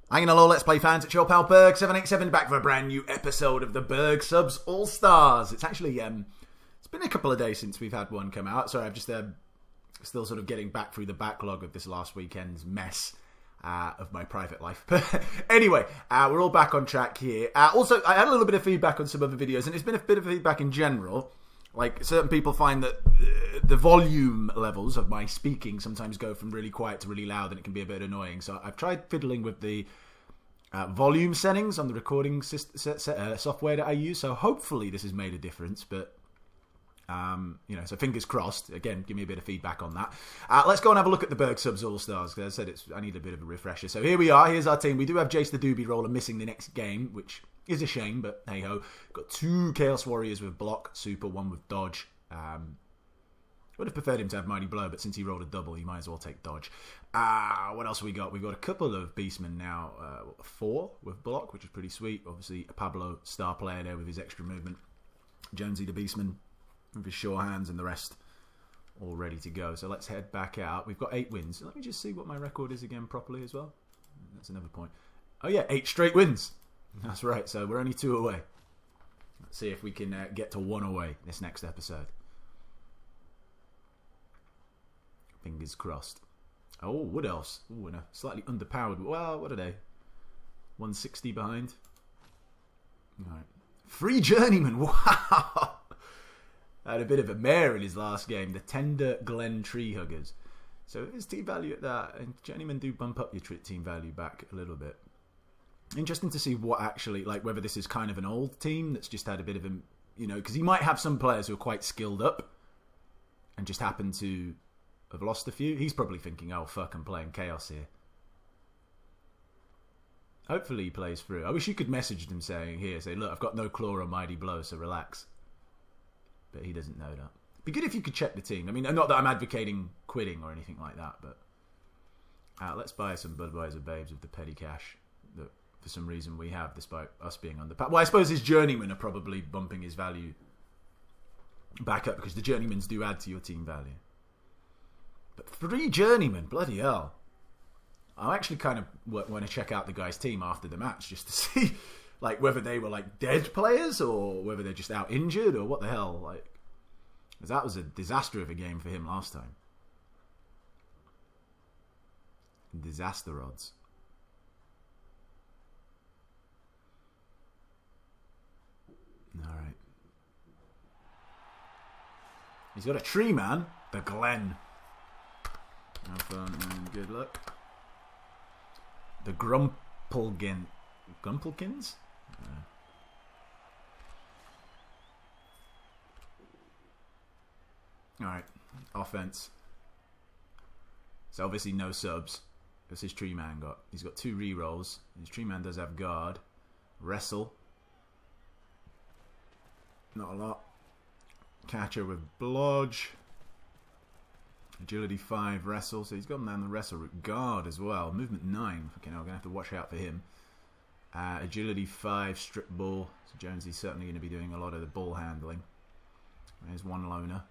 Hanging hello, Let's Play fans, it's your pal Berg787 back for a brand new episode of the Berg Subs All Stars. It's actually, it's been a couple of days since we've had one come out. Sorry, I'm just still sort of getting back through the backlog of this last weekend's mess of my private life. But anyway, we're all back on track here. Also, I had a little bit of feedback on some other videos, and it's been a bit of feedback in general. Like, certain people find that the volume levels of my speaking sometimes go from really quiet to really loud, and it can be a bit annoying. So I've tried fiddling with the volume settings on the recording software that I use. So hopefully this has made a difference. But, you know, so fingers crossed. Again, give me a bit of feedback on that. Let's go and have a look at the Berg Subs All Stars. Because I said I need a bit of a refresher. So here we are. Here's our team. We do have Jace the Doobie Roller missing the next game, which is a shame, but hey ho. Got two Chaos Warriors with block, super, one with dodge. Would have preferred him to have Mighty Blow, but since he rolled a double, he might as well take dodge. What else have we got? We've got a couple of Beastmen now. 4 with block, which is pretty sweet. Obviously, Pablo, star player there with his extra movement. Jonesy the Beastman with his sure hands, and the rest all ready to go. So let's head back out. We've got 8 wins. Let me just see what my record is again properly as well. That's another point. Oh yeah, 8 straight wins. That's right, so we're only 2 away. Let's see if we can get to 1 away this next episode. Fingers crossed. Oh, what else? Oh, and a slightly underpowered. Well, what are they? 160 behind. Alright. Free Journeyman, wow! Had a bit of a mare in his last game, the Tender Glen Treehuggers. So his team value at that, and Journeymen do bump up your team value back a little bit. Interesting to see what actually, like, whether this is kind of an old team that's just had a bit of a, you know, because he might have some players who are quite skilled up and just happen to have lost a few. He's probably thinking, oh, fuck, I'm playing Chaos here. Hopefully he plays through. I wish you could message them saying, say, look, I've got no claw or Mighty Blow, so relax. But he doesn't know that. It'd be good if you could check the team. I mean, not that I'm advocating quitting or anything like that, but let's buy some Budweiser Babes with the petty cash that for some reason we have, despite us being underpowered. Well, I suppose his Journeymen are probably bumping his value back up, because the Journeymans do add to your team value. But 3 Journeymen, bloody hell. I actually kind of want to check out the guy's team after the match, just to see, like, whether they were, like, dead players, or whether they're just out injured, or what the hell, like. Because that was a disaster of a game for him last time. Disaster odds. Alright. He's got a tree, man. The Glen. Have fun and good luck. The Grumpelkins? Alright. Offense. So obviously no subs. What's his tree man got? He's got 2 rerolls. His tree man does have guard. Wrestle. Not a lot. Catcher with blodge. Agility 5, wrestle. So he's got him down the wrestle route. Guard as well. Movement 9. Okay, now we're going to have to watch out for him. Agility 5, strip ball. So Jonesy's certainly going to be doing a lot of the ball handling. There's one loner.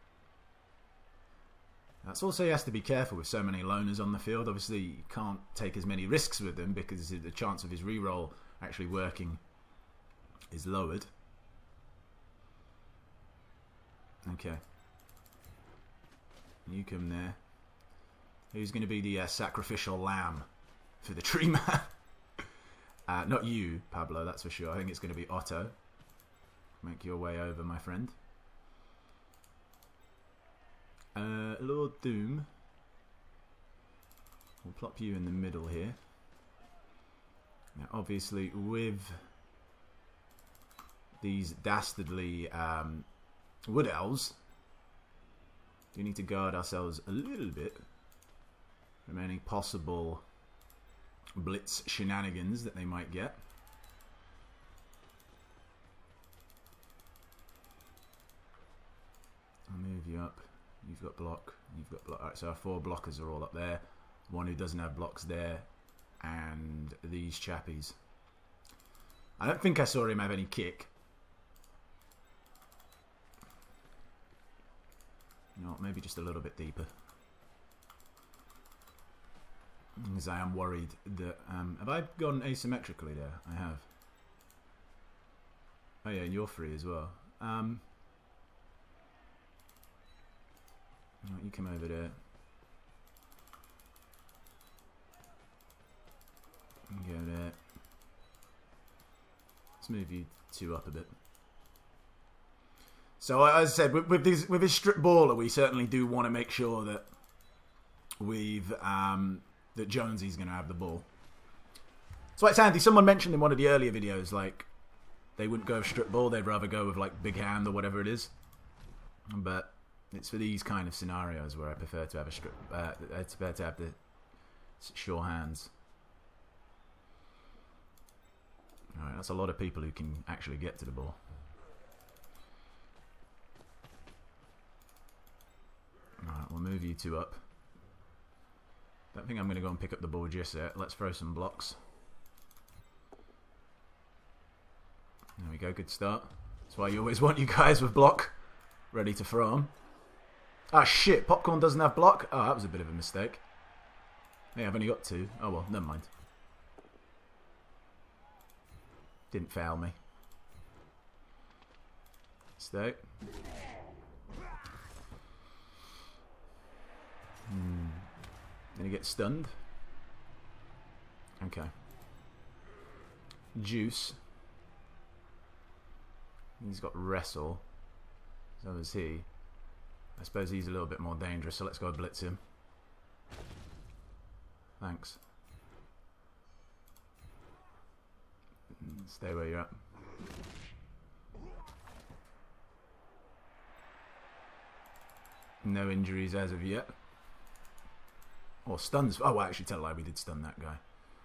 That's also, he has to be careful with so many loners on the field. Obviously, you can't take as many risks with them, because the chance of his reroll actually working is lowered. Okay. You come there. Who's going to be the sacrificial lamb for the tree man? Not you, Pablo, that's for sure. I think it's going to be Otto. Make your way over, my friend. Lord Doom. We'll plop you in the middle here. Now, obviously, with these dastardly Wood Elves, we need to guard ourselves a little bit from any possible blitz shenanigans that they might get. I'll move you up. You've got block. You've got block. Alright, so our 4 blockers are all up there. One who doesn't have blocks there. And these chappies. I don't think I saw him have any kick. No, maybe just a little bit deeper. Because I am worried that... have I gone asymmetrically there? I have. Oh yeah, and you're free as well. Right, you come over there. You go there. Let's move you two up a bit. So as I said, with this strip baller, we certainly do want to make sure that we've that Jonesy's going to have the ball. So it's Andy. Someone mentioned in one of the earlier videos, like they wouldn't go with strip ball; they'd rather go with like big hand or whatever it is. But it's for these kind of scenarios where I prefer to have a strip. I prefer to have the sure hands. All right, that's a lot of people who can actually get to the ball. Alright, we'll move you two up. Don't think I'm going to go and pick up the ball just yet. Let's throw some blocks. There we go, good start. That's why you always want you guys with block. Ready to throw them. Ah shit, Popcorn doesn't have block? Oh, that was a bit of a mistake. Hey, I've only got two. Oh well, never mind. Didn't foul me. Stay. Then he gets stunned. Okay. Juice. He's got wrestle. So does he. I suppose he's a little bit more dangerous, so let's go blitz him. Thanks. Stay where you're at. No injuries as of yet. Or stuns. Oh, well, actually, tell a lie, we did stun that guy.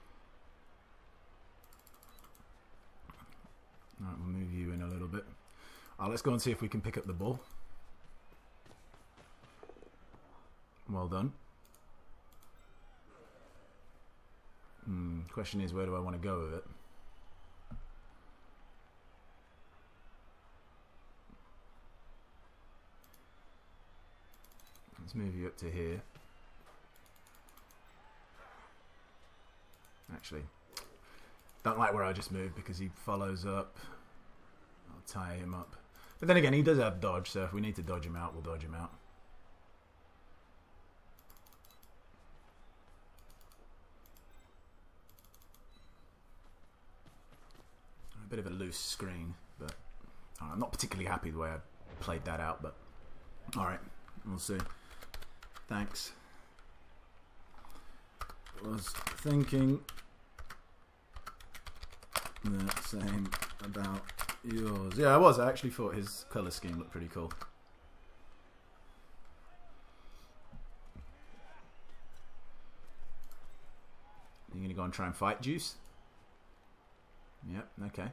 Alright, we'll move you in a little bit. Let's go and see if we can pick up the ball. Well done. Question is, where do I want to go with it? Let's move you up to here. Actually, don't like where I just moved because he follows up. I'll tie him up. But then again, he does have dodge, so if we need to dodge him out, we'll dodge him out. A bit of a loose screen, but I'm not particularly happy the way I played that out, but alright, we'll see. Thanks. Was thinking the same about yours. Yeah, I was. I actually thought his colour scheme looked pretty cool. Are you going to go and try and fight Juice? Yep, okay.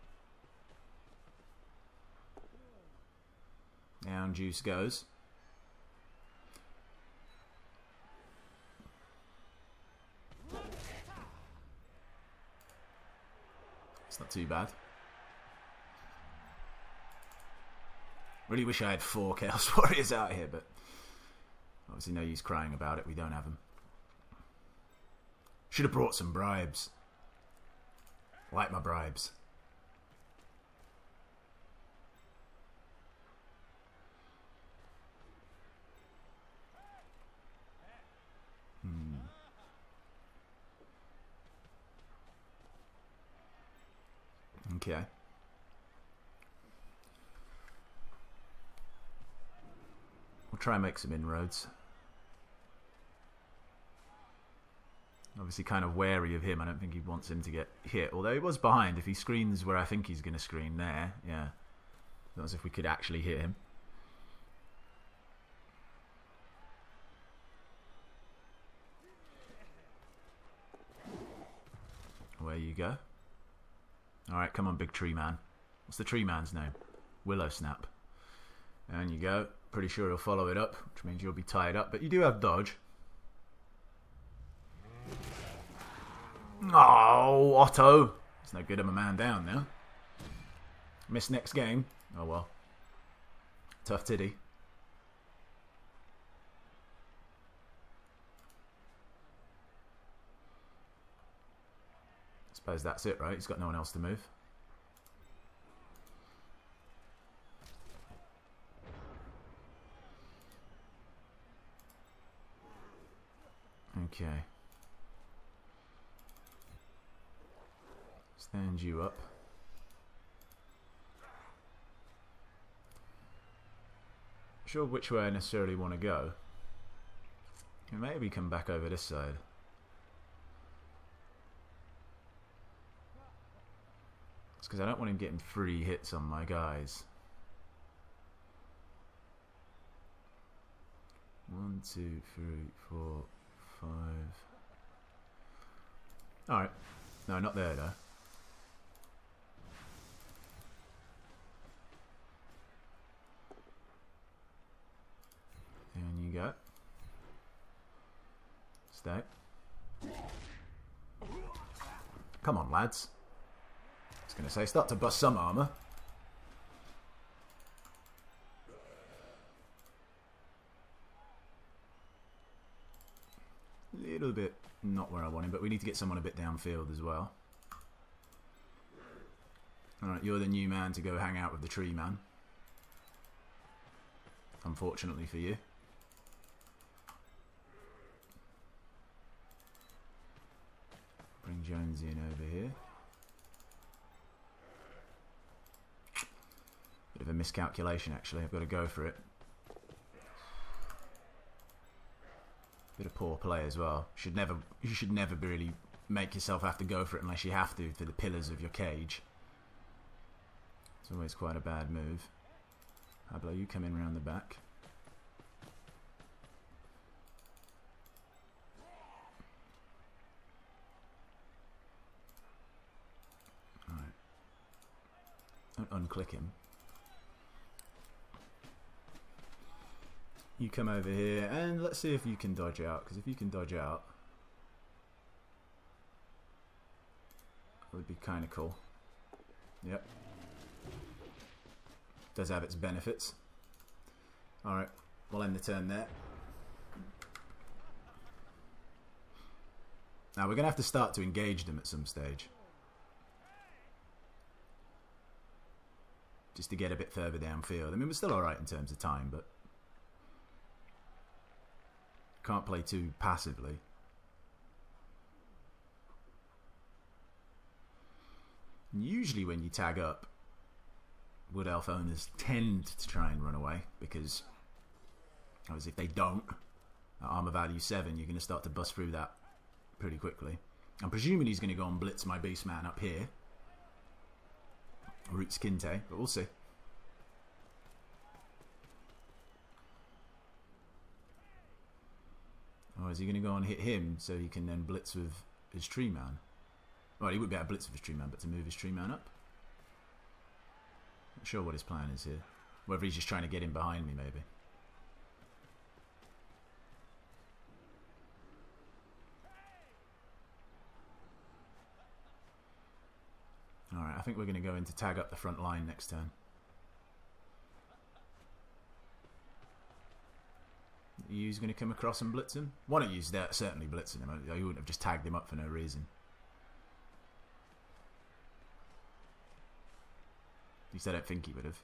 Down Juice goes. It's not too bad. Really wish I had 4 Chaos Warriors out here, but obviously no use crying about it. We don't have them. Should have brought some bribes. Like my bribes. Okay. We'll try and make some inroads. Obviously kind of wary of him. I don't think he wants him to get hit. Although he was behind. If he screens where I think he's going to screen there. Yeah. Not as if we could actually hit him. Where you go. Alright, come on, big tree man. What's the tree man's name? Willow Snap. And you go. Pretty sure he'll follow it up, which means you'll be tied up. But you do have dodge. Oh, Otto. It's no good of a man down now. Miss next game. Oh well. Tough titty. Suppose that's it, right? He's got no one else to move. Okay. Stand you up. Sure which way I necessarily want to go. Maybe come back over this side. It's because I don't want him getting free hits on my guys. 1, 2, 3, 4, 5. Alright. No, not there though. And you go. Stay. Come on, lads. I was going to say, start to bust some armour. A little bit not where I want him, but we need to get someone a bit downfield as well. Alright, you're the new man to go hang out with the tree man. Unfortunately for you. Bring Jonesy in over here. Bit of a miscalculation actually, I've got to go for it. Bit of poor play as well. You should never really make yourself have to go for it unless you have to for the pillars of your cage. It's always quite a bad move. Pablo, you come in round the back. Alright. Don't unclick him. You come over here and let's see if you can dodge out, because if you can dodge out, that would be kind of cool. Yep. Does have its benefits. Alright, we'll end the turn there. Now we're going to have to start to engage them at some stage. Just to get a bit further downfield. I mean, we're still alright in terms of time, but can't play too passively. Usually when you tag up, Wood Elf owners tend to try and run away, because as if they don't, at armor value 7, you're going to start to bust through that pretty quickly. I'm presuming he's going to go and blitz my beast man up here. Roots Kinte, but we'll see. Or is he going to go and hit him so he can then blitz with his tree man? Well, he would be able to blitz with his tree man, but to move his tree man up? Not sure what his plan is here. Whether he's just trying to get in behind me, maybe. Alright, I think we're going to go in to tag up the front line next turn. You's going to come across and blitz him? One of you's there certainly blitzing him. You wouldn't have just tagged him up for no reason. At least I don't think he would have.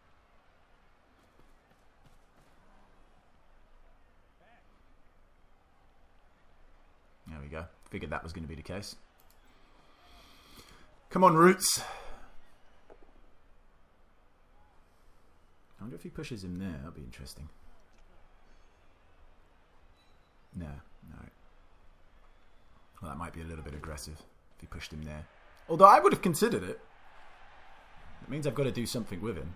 There we go. Figured that was going to be the case. Come on, Roots. I wonder if he pushes him there. That'd be interesting. No, no. Well, that might be a little bit aggressive if he pushed him there. Although I would have considered it. It means I've got to do something with him.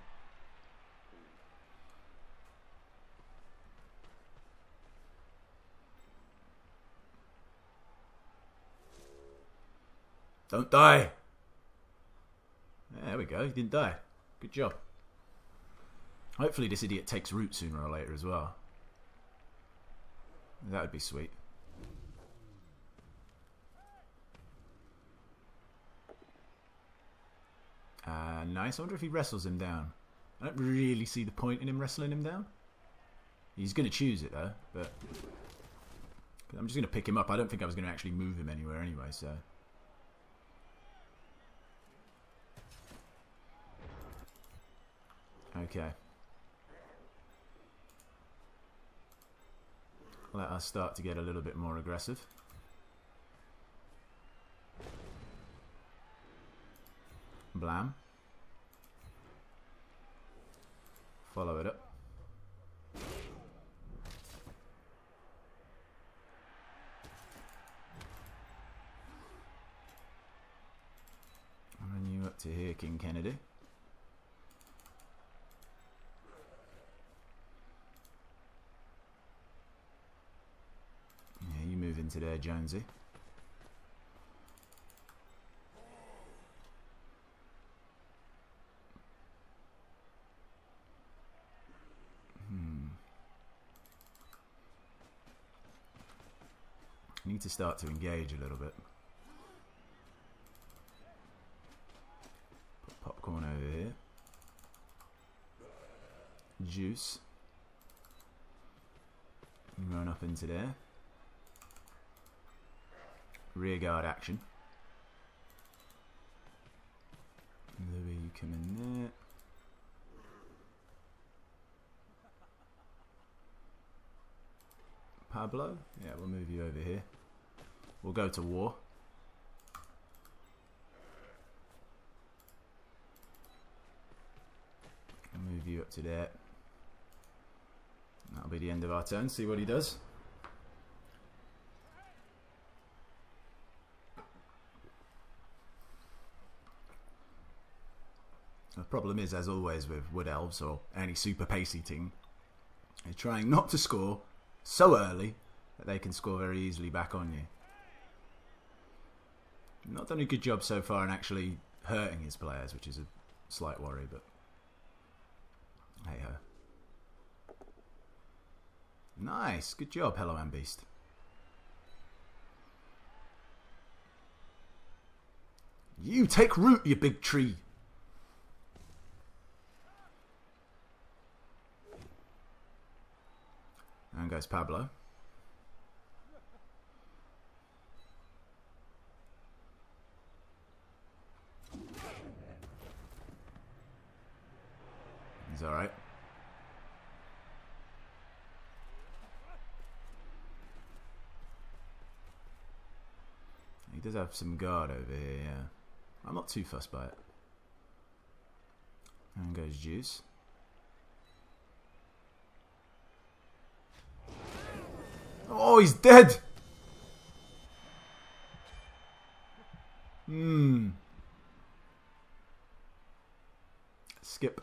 Don't die. There we go. He didn't die. Good job. Hopefully this idiot takes root sooner or later as well. That would be sweet. Nice. I wonder if he wrestles him down. I don't really see the point in him wrestling him down. He's going to choose it though, but I'm just going to pick him up. I don't think I was going to actually move him anywhere anyway, so Okay. Let us start to get a little bit more aggressive. Blam. Follow it up. Run you up to here, King Kennedy. Yeah, you move into there, Jonesy. Need to start to engage a little bit. Put popcorn over here. Juice. Run up into there. Rear guard action. Louis, you come in there. Pablo? Yeah, we'll move you over here. We'll go to war. I'll move you up to there. That'll be the end of our turn. See what he does. The problem is, as always with Wood Elves or any super pacey team, they're trying not to score so early that they can score very easily back on you. Not done a good job so far in actually hurting his players, which is a slight worry, but hey ho. Nice, good job, Hello and Beast. You take root, you big tree. And goes Pablo. He's alright. He does have some guard over here, yeah. I'm not too fussed by it. And goes Juice. Oh, he's dead! Skip.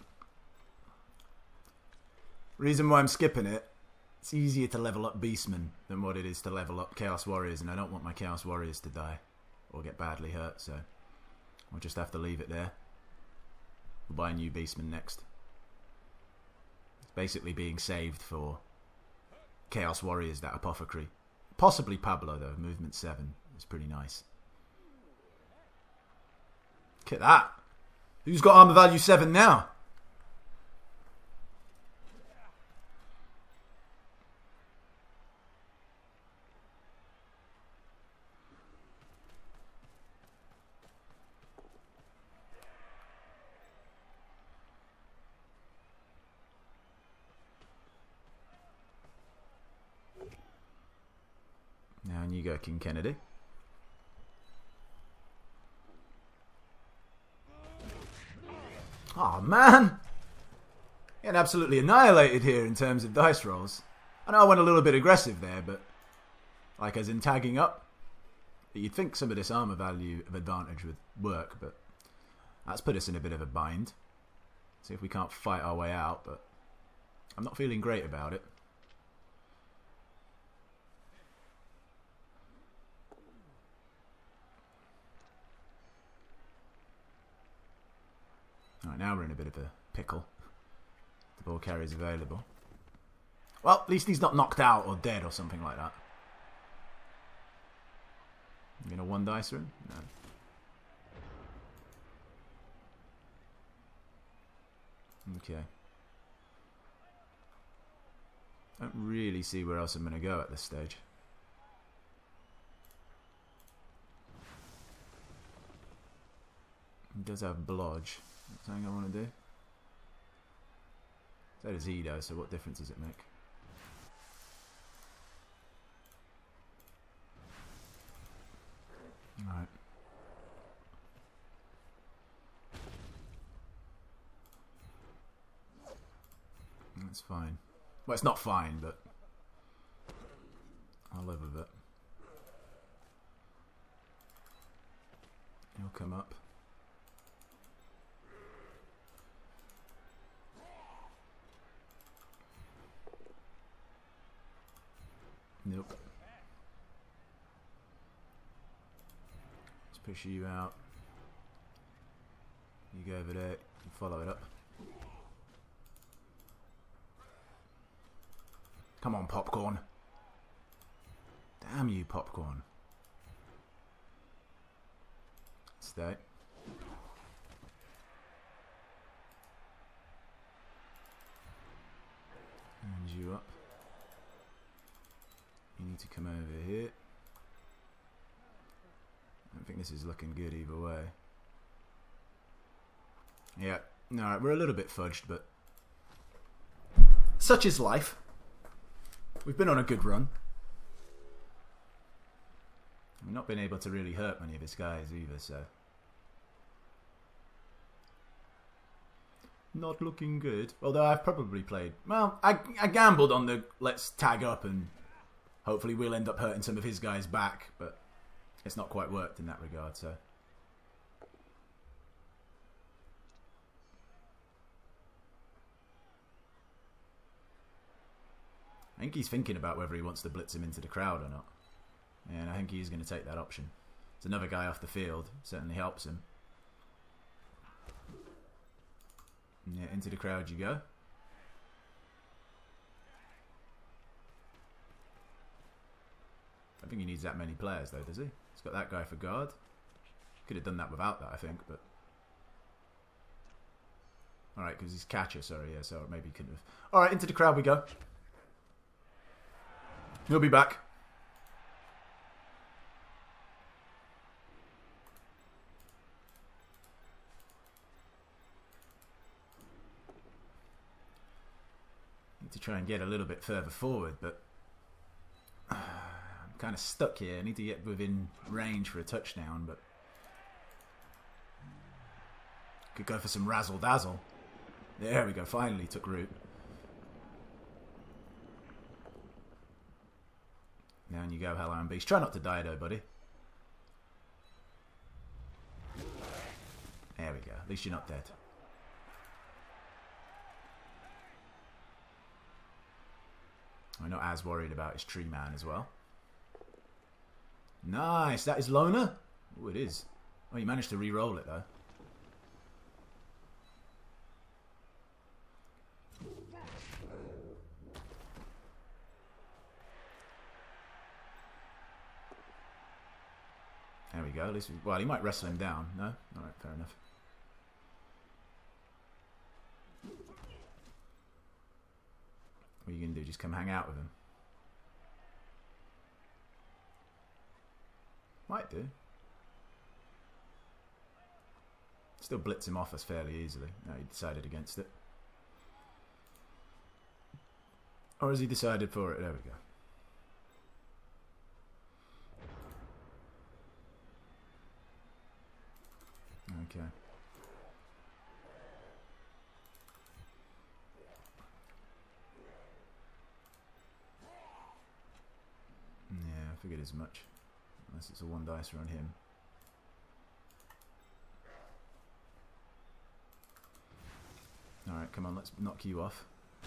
Reason why I'm skipping it, it's easier to level up Beastmen than what it is to level up Chaos Warriors, and I don't want my Chaos Warriors to die or get badly hurt, so I'll just have to leave it there. We'll buy a new Beastman next. It's basically being saved for Chaos Warriors, that Apothecary. Possibly Pablo though, movement 7. It's pretty nice. Look at that. Who's got armor value 7 now? Now and you go, King Kennedy. Oh man! Getting absolutely annihilated here in terms of dice rolls. I know I went a little bit aggressive there, but like as in tagging up. You'd think some of this armor value of advantage would work, but that's put us in a bit of a bind. See if we can't fight our way out, but I'm not feeling great about it. Alright, now we're in a bit of a pickle. The ball carrier's available. Well, at least he's not knocked out or dead or something like that. You gonna one dicer him? No. Okay. Don't really see where else I'm gonna go at this stage. He does have Blodge. Something I want to do. So does he though, so what difference does it make? Alright. That's fine. Well, it's not fine, but I'll live with it. He'll come up. Nope. Let's push you out. You go over there, you follow it up. Come on, popcorn. Damn you, popcorn. Stay. And you up. You need to come over here. I don't think this is looking good either way. Yeah, alright, we're a little bit fudged, but such is life. We've been on a good run. We've not been able to really hurt many of his guys either, so not looking good. Although I've probably played... Well, I gambled on the let's tag up and hopefully we'll end up hurting some of his guys back, but it's not quite worked in that regard, so... I think he's thinking about whether he wants to blitz him into the crowd or not. And I think he's going to take that option. It's another guy off the field. Certainly helps him. Yeah, into the crowd you go. I think he needs that many players though, does he? He's got that guy for guard. Could have done that without that, I think, but... Alright, because he's catcher, sorry, yeah, so maybe he couldn't have... Alright, into the crowd we go. He'll be back. Need to try and get a little bit further forward, but I'm kind of stuck here. I need to get within range for a touchdown, but could go for some razzle dazzle. There we go. Finally took root. Down you go, Hellhound Beast. Try not to die though, buddy. There we go. At least you're not dead. We're not as worried about his tree man as well. Nice. That is Loner? Oh, it is. Oh, you managed to re-roll it though. There we go. At least well, he might wrestle him down. No? Alright, fair enough. What are you going to do? Just come hang out with him? Might do. Still blitz him off us fairly easily. No, he decided against it. Or has he decided for it? There we go. Okay. Yeah, I figured as much. Unless it's a one dicer on him. Alright, come on, let's knock you off.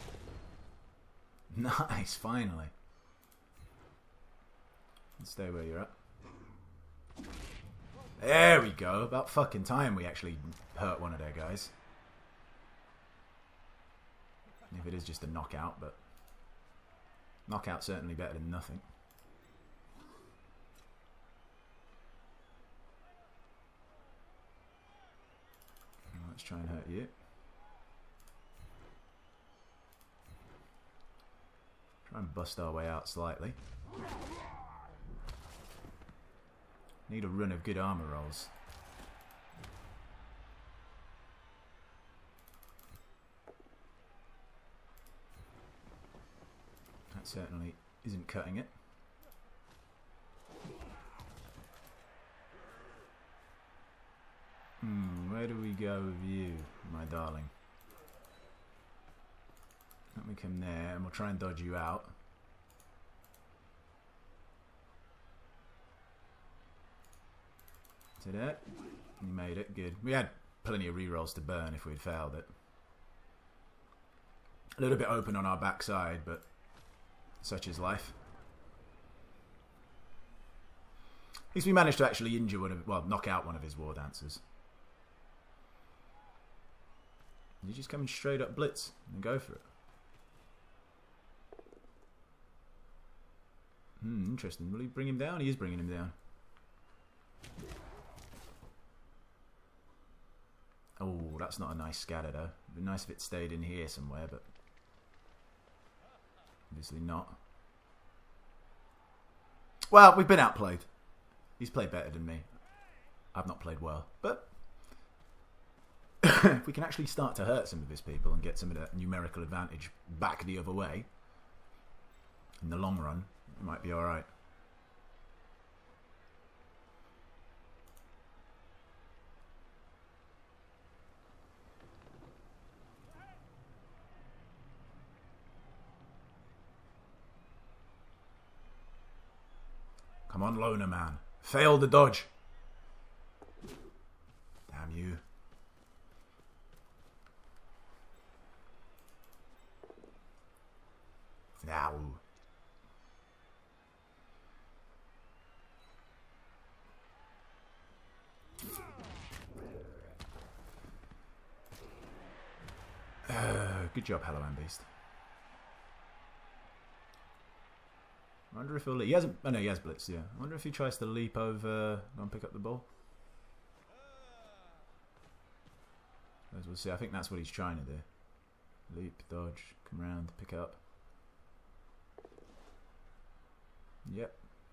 Nice, finally. And stay where you're at. There we go. About fucking time we actually hurt one of their guys. If it is just a knockout, but knockout certainly better than nothing. Let's try and hurt you. Try and bust our way out slightly. Need a run of good armor rolls. certainly isn't cutting it. Where do we go with you, my darling? Let me come there and we'll try and dodge you out. Did it? You made it, good. We had plenty of rerolls to burn if we'd failed it. A little bit open on our backside, but such is life. At least we managed to actually injure one of, well, knock out one of his war dancers. You're just coming straight up blitz and go for it. Interesting. Will he bring him down? He is bringing him down. Oh, that's not a nice scatter though. It'd be nice if it stayed in here somewhere, but obviously not. Well, we've been outplayed. He's played better than me. I've not played well, but if we can actually start to hurt some of his people and get some of that numerical advantage back the other way, in the long run, it might be alright. Come on, loner man. Fail the dodge. Damn you. Now. Good job, Hello Man Beast. I wonder if he'll leap. He hasn't. Oh no, he has blitz. Yeah. I wonder if he tries to leap over and pick up the ball. As we'll see. I think that's what he's trying to do. Leap, dodge, come around, pick up. Yep.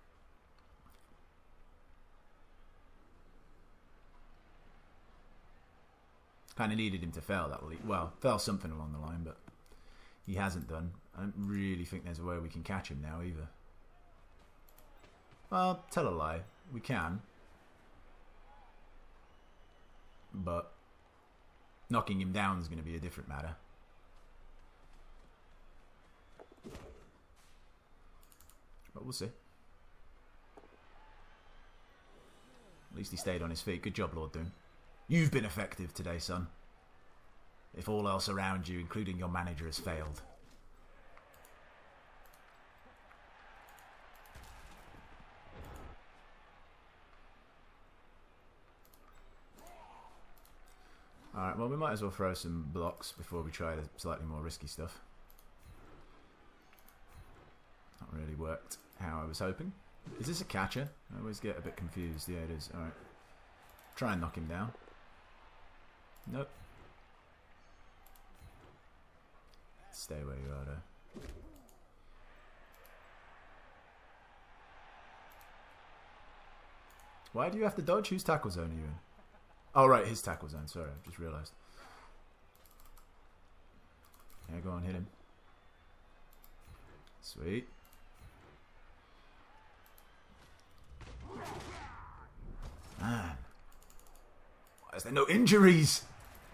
Kind of needed him to fail that leap. Well, fail something along the line, but he hasn't done. I don't really think there's a way we can catch him now either. Well, tell a lie. We can. But knocking him down is going to be a different matter. But we'll see. At least he stayed on his feet. Good job, Lord Doom. You've been effective today, son. If all else around you, including your manager, has failed. Alright, well we might as well throw some blocks before we try the slightly more risky stuff. Not really worked how I was hoping. Is this a catcher? I always get a bit confused. Yeah, it is. Alright. Try and knock him down. Nope. Stay where you are though. Why do you have to dodge? Whose tackle zone are you in? Oh right, his tackle zone. Sorry, I just realised. Yeah, go on, hit him. Sweet. Man. Why is there no injuries?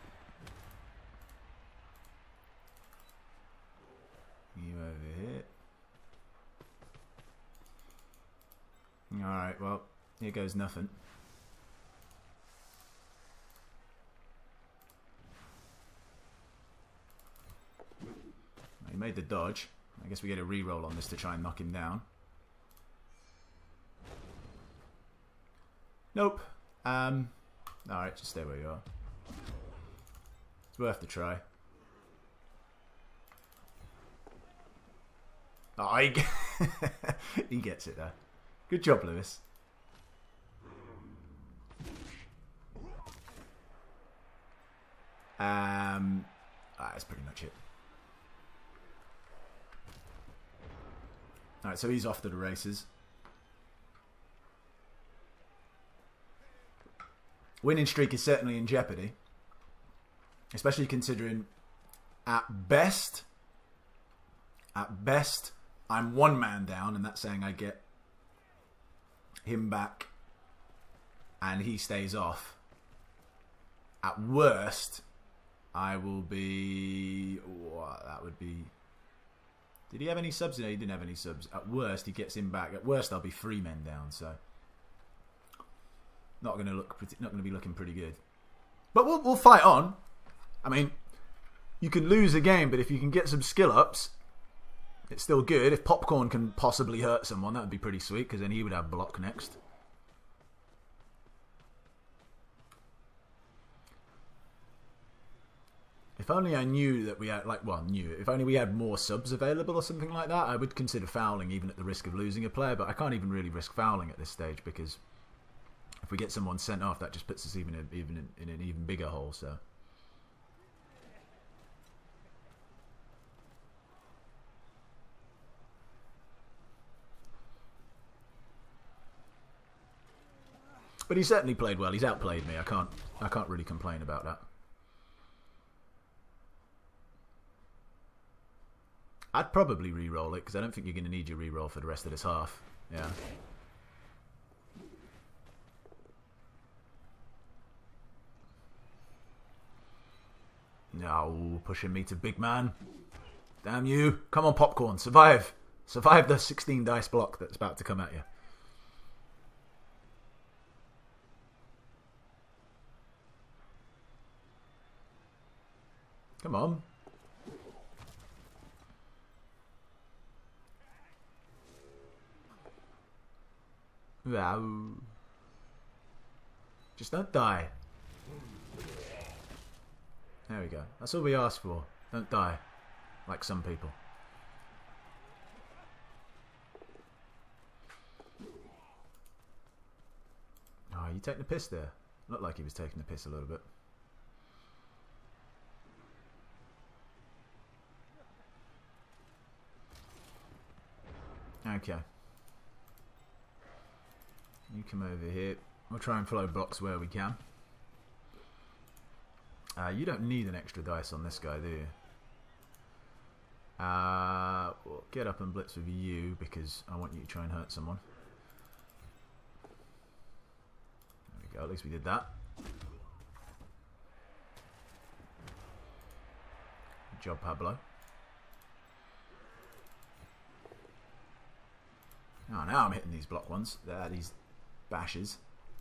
You over here. Alright, well, here goes nothing. He made the dodge. I guess we get a reroll on this to try and knock him down. Nope. Alright, just stay where you are. It's worth the try. Oh, he gets it there. Good job, Lewis. That's pretty much it. Alright, so he's off to the races. Winning streak is certainly in jeopardy. Especially considering at best I'm one man down, and that's saying I get him back and he stays off. At worst, I will be... What, that would be... Did he have any subs? No, he didn't have any subs. At worst, he gets him back. At worst, I'll be 3 men down, so... Not going to be looking pretty good. But we'll fight on. I mean, you can lose a game, but if you can get some skill ups, it's still good. If Popcorn can possibly hurt someone, that would be pretty sweet, because then he would have block next. If only I knew that we had, if only we had more subs available or something like that, I would consider fouling even at the risk of losing a player, but I can't even really risk fouling at this stage, because if we get someone sent off, that just puts us in an even bigger hole, so... But he certainly played well. He's outplayed me. I can't really complain about that. I'd probably re-roll it, because I don't think you're going to need your re-roll for the rest of this half. Yeah. No, pushing me to big man. Damn you. Come on, Popcorn. Survive. Survive the 16 dice block that's about to come at you. Come on. Wow. Just don't die. There we go. That's all we ask for. Don't die. Like some people. Oh, you taking the piss there? Looked like he was taking the piss a little bit. Okay. You come over here. We'll try and flow blocks where we can. You don't need an extra dice on this guy, do you? We'll get up and blitz with you because I want you to try and hurt someone. There we go. At least we did that. Good job, Pablo. Oh, now I'm hitting these block ones. There, these bashes.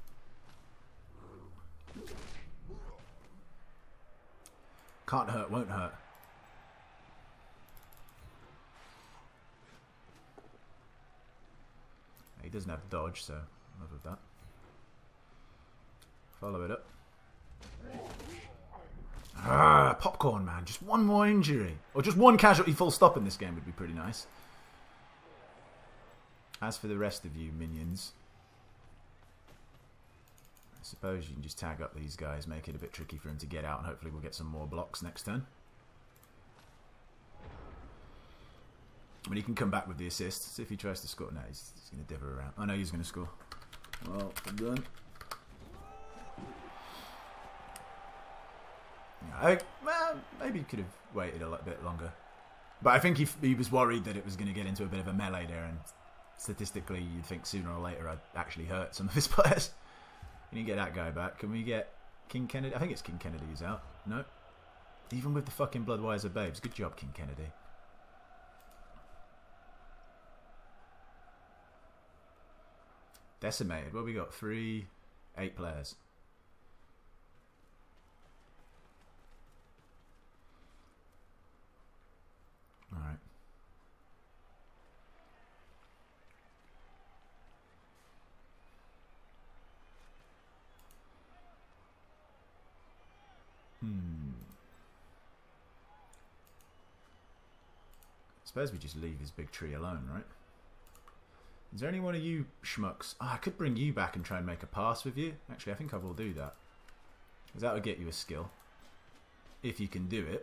Can't hurt, won't hurt. He doesn't have dodge, so love with that. Follow it up. Ah, Popcorn, man. Just one more injury. Or just one casualty full stop in this game would be pretty nice. As for the rest of you minions, I suppose you can just tag up these guys, make it a bit tricky for him to get out, and hopefully we'll get some more blocks next turn. I mean, he can come back with the assist. See if he tries to score. No, he's going to diver around. I know he's going to score. Well done. Yeah, well, maybe he could have waited a little bit longer. But I think he was worried that it was going to get into a bit of a melee there, and statistically, you'd think sooner or later I'd actually hurt some of his players. Can you get that guy back? Can we get King Kennedy? I think it's King Kennedy who's out. No. Even with the fucking Bloodweiser babes. Good job, King Kennedy. Decimated. What have we got? 8 players. Alright. I suppose we just leave his big tree alone, right? Is there any one of you schmucks? Oh, I could bring you back and try and make a pass with you. Actually, I think I will do that. Because that would get you a skill. If you can do it.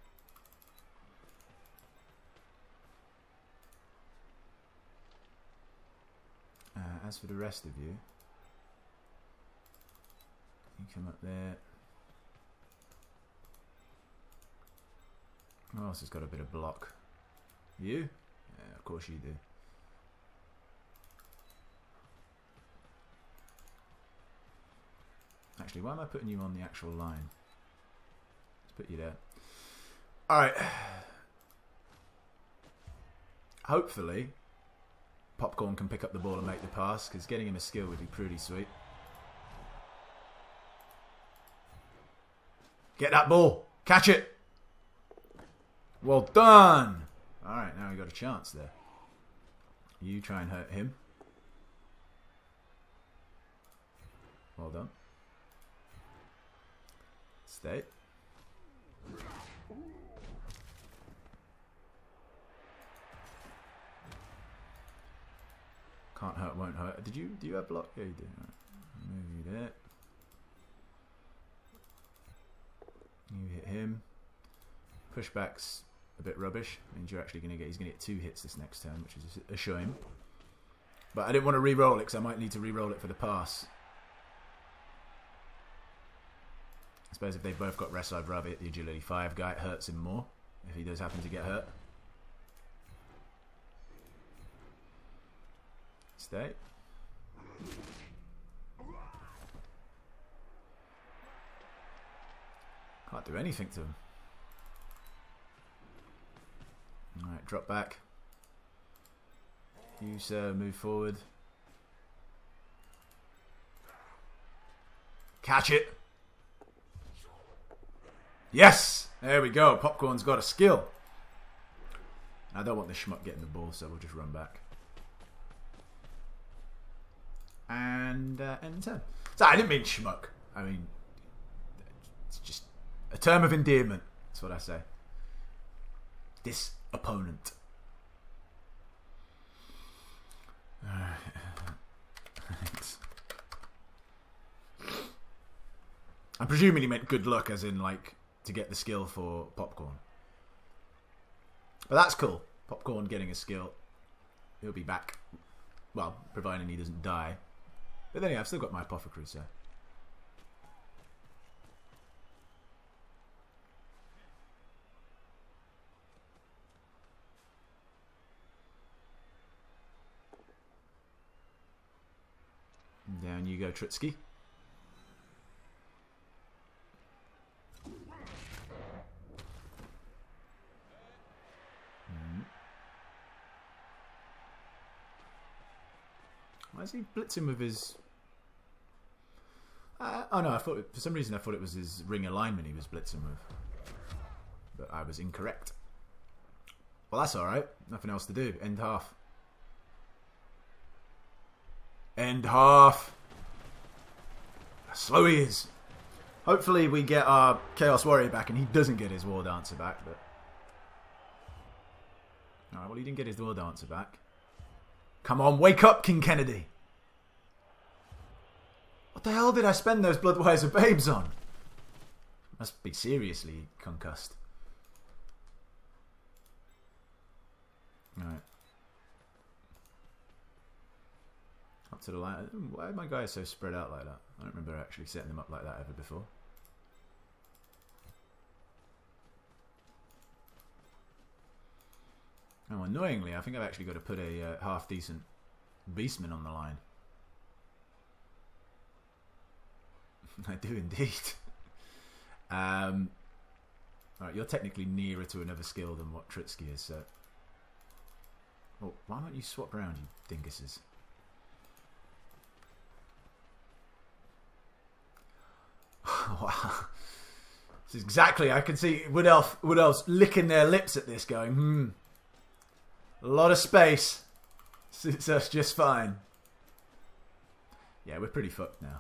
As for the rest of you, you come up there. Who else has got a bit of block? You? Yeah, of course you do. Actually, why am I putting you on the actual line? Let's put you there. Alright. Hopefully, Popcorn can pick up the ball and make the pass, because getting him a skill would be pretty sweet. Get that ball. Catch it. Well done. Alright, now we got a chance there. You try and hurt him. Well done. Stay. Can't hurt, won't hurt. Do you have block? Yeah, you do. Right. Move you there. You hit him. Pushback's a bit rubbish. Means you're actually gonna get. He's gonna get 2 hits this next turn, which is a shame. But I didn't want to re-roll it because I might need to re-roll it for the pass. I suppose if they've both got rest, I'd rather hit the agility 5 guy. It hurts him more if he does happen to get hurt. Stay. Can't do anything to him. Alright, drop back. You, sir, move forward. Catch it. Yes! There we go. Popcorn's got a skill. I don't want this schmuck getting the ball, so we'll just run back. And end turn. So I didn't mean schmuck. I mean, it's just a term of endearment. That's what I say. This opponent. Thanks. I'm presuming he meant good luck, as in, like, to get the skill for Popcorn. But that's cool. Popcorn getting a skill. He'll be back. Well, providing he doesn't die. But then, yeah, I've still got my Apothecary, so. Down you go, Tritsky. Why is he blitzing with his... oh no, for some reason I thought it was his ring alignment he was blitzing with. But I was incorrect. Well, that's alright. Nothing else to do. End half. End half. Slow he is. Hopefully we get our Chaos Warrior back and he doesn't get his War Dancer back. But alright, well, he didn't get his War Dancer back. Come on, wake up, King Kennedy. What the hell did I spend those Bloodweiser babes on? Must be seriously concussed. Alright. Up to the line. Why are my guys so spread out like that? I don't remember actually setting them up like that ever before. Oh, annoyingly, I think I've actually got to put a half-decent Beastman on the line. I do indeed. Alright, you're technically nearer to another skill than what Tritsky is, so... Well, why don't you swap around, you dinguses? Wow. This is exactly... I can see Wood Elves licking their lips at this, going, a lot of space. Suits us just fine. Yeah, we're pretty fucked now.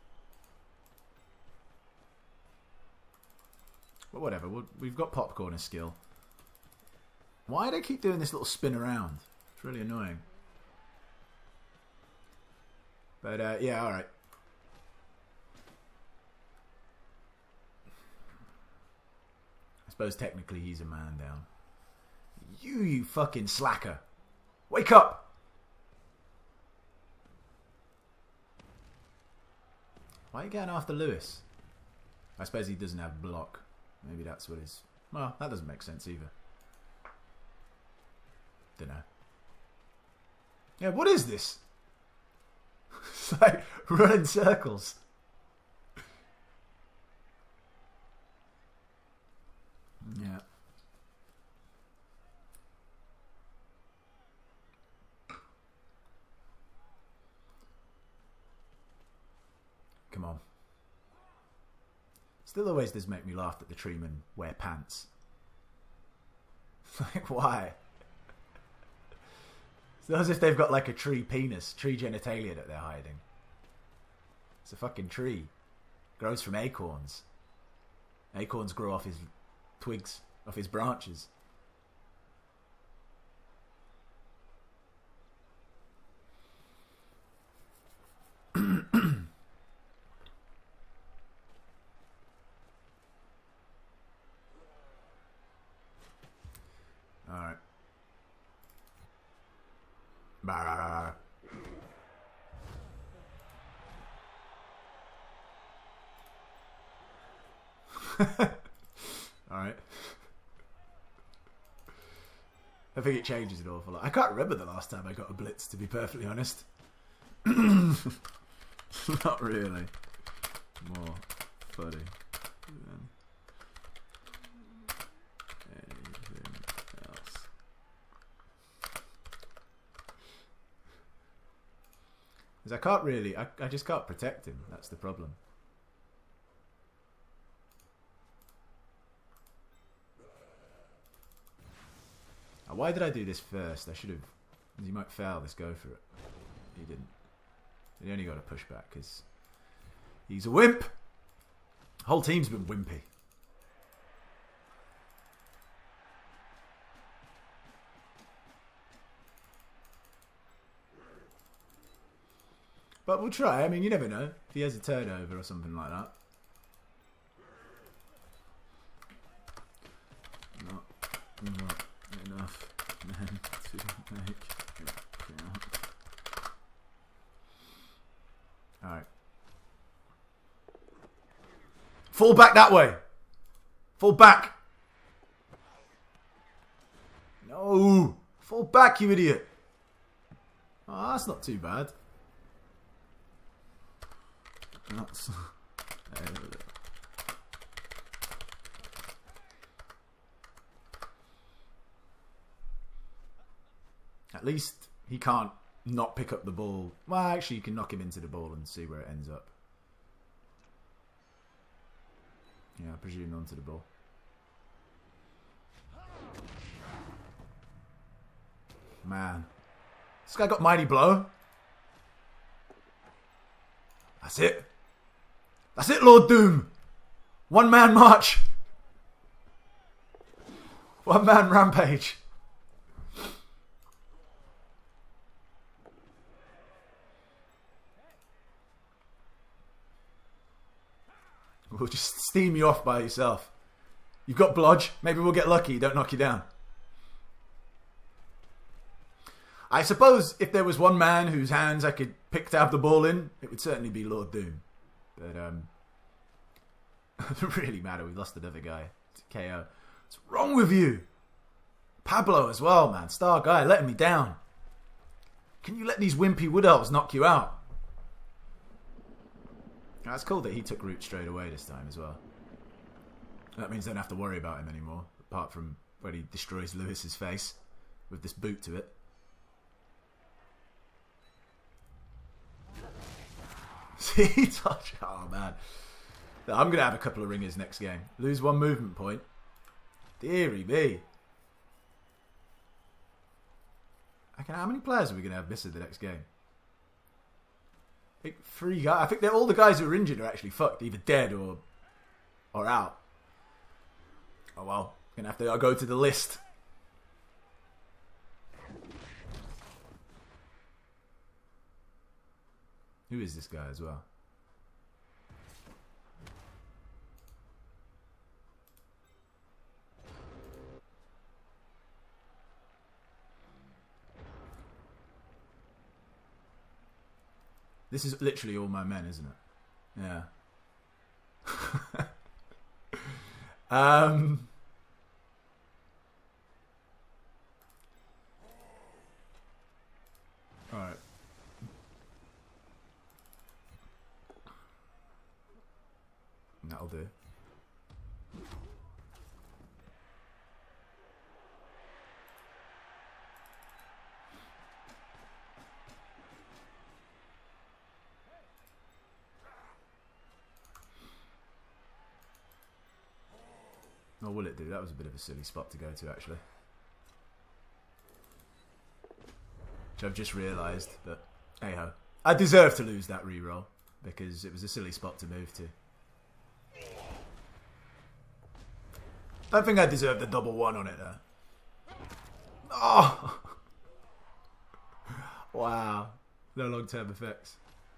But whatever, we've got Popcorn as skill. Why do they keep doing this little spin around? It's really annoying. But, yeah, alright. I suppose technically he's a man down. You fucking slacker. Wake up! Why are you going after Lewis? I suppose he doesn't have block. Maybe that's what his... Well, that doesn't make sense either. Don't know. Yeah, what is this? It's like running circles. Yeah. Come on. Still always does make me laugh that the treemen wear pants. Like, why? It's not as if they've got like a tree penis, tree genitalia that they're hiding. It's a fucking tree. Grows from acorns. Acorns grow off his twigs, off his branches. Alright. Alright. I think it changes an awful lot. I can't remember the last time I got a blitz, to be perfectly honest. Not really. More funny than anything else. Because I can't really, I just can't protect him. That's the problem. Why did I do this first? I should have. He might fail this go for it. He didn't. He only got a pushback because he's a wimp. The whole team's been wimpy. But we'll try. I mean, you never know. If he has a turnover or something like that. Not enough men to make it count. Alright. Fall back that way. Fall back. No. Fall back, you idiot. Oh, that's not too bad. That's... At least he can't not pick up the ball. Well, actually, you can knock him into the ball and see where it ends up. Yeah, I presume onto the ball. Man. This guy got Mighty Blow. That's it. That's it, Lord Doom. One man march. One man rampage. We'll just steam you off by yourself. You've got blodge. Maybe we'll get lucky. Don't knock you down. I suppose if there was one man whose hands I could pick to have the ball in, it would certainly be Lord Doom. But, it doesn't really matter. We lost another guy to KO. What's wrong with you? Pablo as well, man. Star guy letting me down. Can you let these wimpy wood elves knock you out? That's cool that he took root straight away this time as well. That means I don't have to worry about him anymore. Apart from when he destroys Lewis's face with this boot to it. See, touch. Oh man, I'm gonna have a couple of ringers next game. Lose one movement point. Deary me. Okay, how many players are we gonna have missing the next game? I think 3 guys. I think all the guys who are injured are actually fucked, either dead or out. Oh well, gonna have to go to the list. Who is this guy as well? This is literally all my men, isn't it? Yeah. That'll do. Or will it do? That was a bit of a silly spot to go to, actually. Which I've just realised that, hey-ho, I deserve to lose that reroll because it was a silly spot to move to. I don't think I deserved the double one on it, though. Oh! Wow. No long-term effects.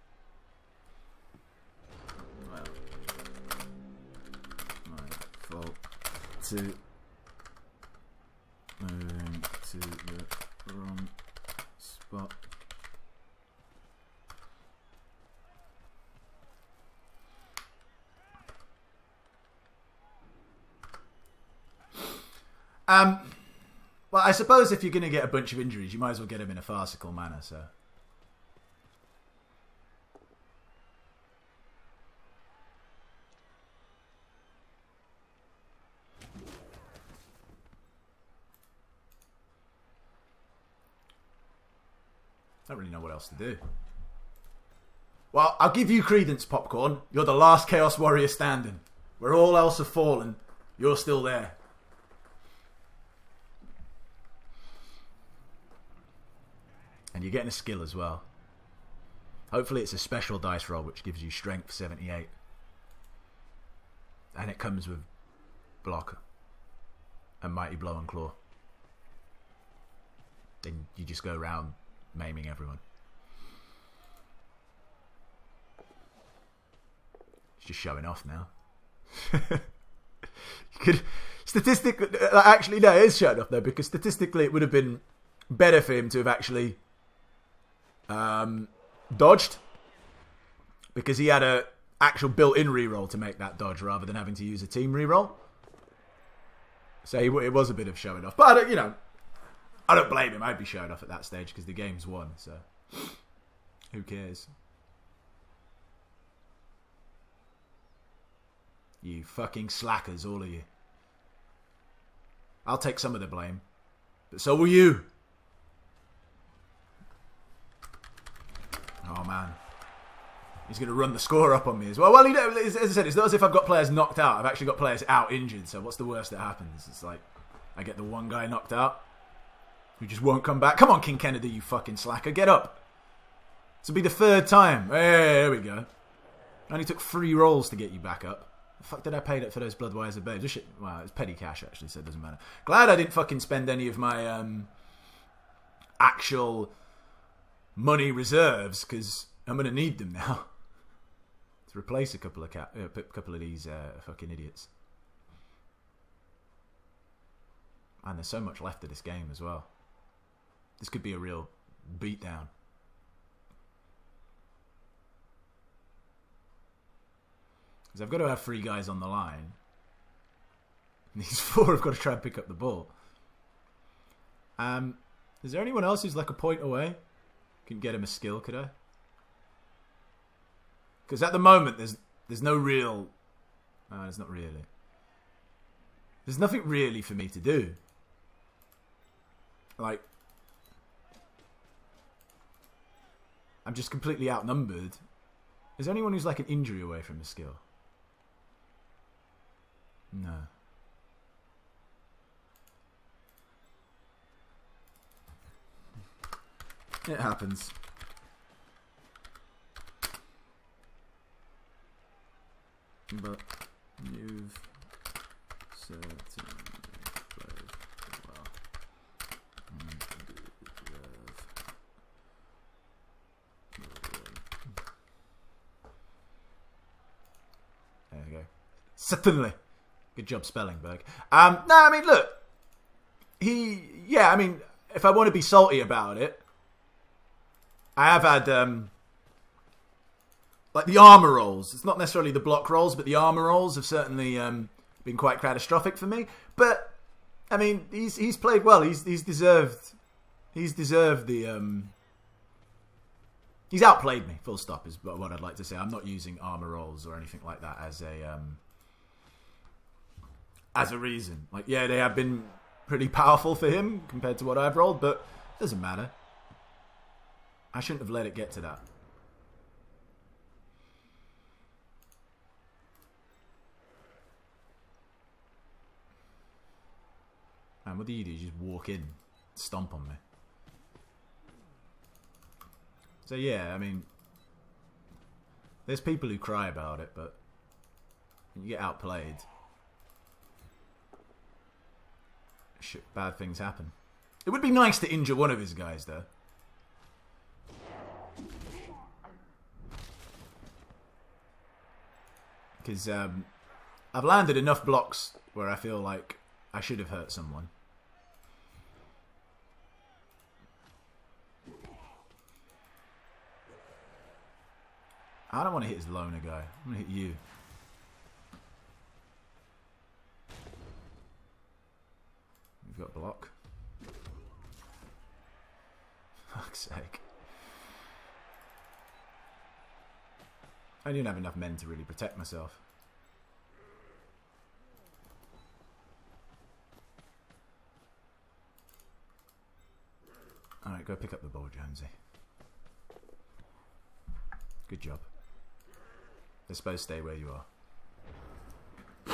Well, my fault. To moving to the wrong spot. Well, I suppose if you're going to get a bunch of injuries, you might as well get them in a farcical manner, so. I don't really know what else to do. Well, I'll give you credence, Popcorn. You're the last Chaos Warrior standing. Where all else have fallen, you're still there. And you're getting a skill as well. Hopefully it's a special dice roll which gives you strength 78. And it comes with block and mighty blow and claw. Then you just go around maiming everyone. It's just showing off now. You could statistically, actually no, it is showing off though, because statistically it would have been better for him to have actually dodged, because he had a actual built-in reroll to make that dodge rather than having to use a team reroll. So it was a bit of showing off, but you know, I don't blame him. I'd be showing off at that stage because the game's won, so who cares? You fucking slackers, all of you. I'll take some of the blame, but so will you. Oh man, he's going to run the score up on me as well. Well, as I said, it's not as if I've got players knocked out. I've actually got players out injured, so what's the worst that happens? It's like I get the one guy knocked out who just won't come back. Come on, King Kennedy, you fucking slacker. Get up. This will be the third time. Hey, there we go. I only took 3 rolls to get you back up. The fuck did I pay for those Bloodweiser babes? Wow, it's petty cash, actually, so it doesn't matter. Glad I didn't fucking spend any of my actual money reserves, because I'm going to need them now to replace a couple of these fucking idiots. And there's so much left of this game as well. This could be a real beatdown. Because I've got to have 3 guys on the line. And these 4 have got to try and pick up the ball. Is there anyone else who's like a point away? Can get him a skill, could I? Because at the moment, there's no real... there's not really. There's nothing really for me to do. Like... I'm just completely outnumbered. Is there anyone who's like an injury away from a skill? No. It happens. But you've certainly played well. There we go. Certainly. Good job spelling, Berg. No, I mean, look. Yeah, I mean, if I want to be salty about it, I have had, like the armor rolls. It's not necessarily the block rolls, but the armor rolls have certainly been quite catastrophic for me. But, I mean, he's played well. He's deserved the He's outplayed me, full stop, is what I'd like to say. I'm not using armor rolls or anything like that as a reason. Like, yeah, they have been pretty powerful for him compared to what I've rolled, but it doesn't matter. I shouldn't have let it get to that. Man, what do? You just walk in, stomp on me. So yeah, I mean, there's people who cry about it, but when you get outplayed, shit, bad things happen. It would be nice to injure one of his guys, though. Because I've landed enough blocks where I feel like I should have hurt someone. I don't want to hit his loner guy. I'm going to hit you. You've got a block. Fuck's sake. I didn't have enough men to really protect myself. Alright, go pick up the ball, Jonesy. Good job. They're supposed to stay where you are.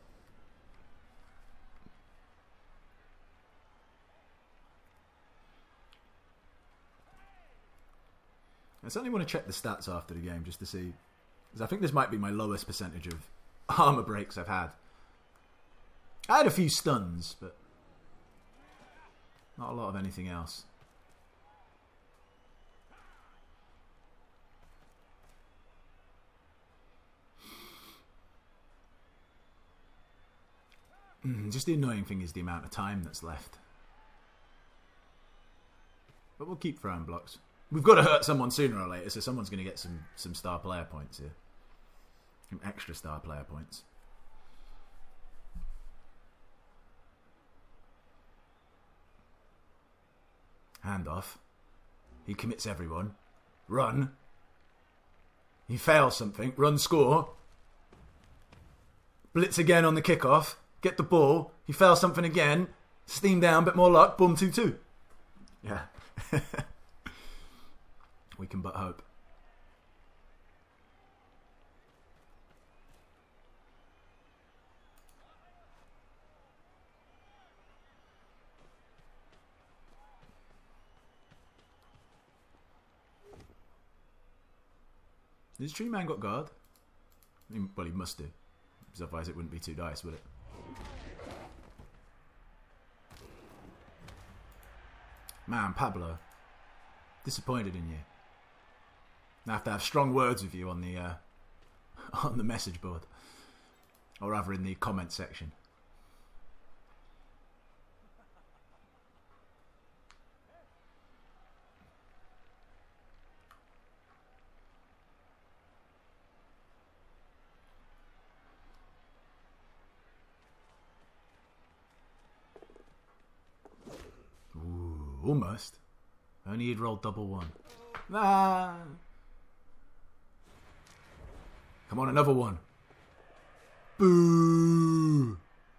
I certainly want to check the stats after the game just to see, because I think this might be my lowest percentage of armor breaks I've had. I had a few stuns, but not a lot of anything else. Just the annoying thing is the amount of time that's left. But we'll keep throwing blocks. We've got to hurt someone sooner or later, so someone's going to get some star player points here. Some extra star player points. Hand off. He commits everyone. Run. He fails something. Run, score. Blitz again on the kickoff. Get the ball. He fails something again. Steam down, bit more luck. Boom, 2-2. Yeah. We can but hope. Has Tree Man got guard? Well, he must do. Because otherwise it wouldn't be 2 dice, would it? Man, Pablo. Disappointed in you. I have to have strong words with you on the message board. Or rather in the comment section. Almost. Only he'd rolled double one. Ah. Come on, another one. Boo.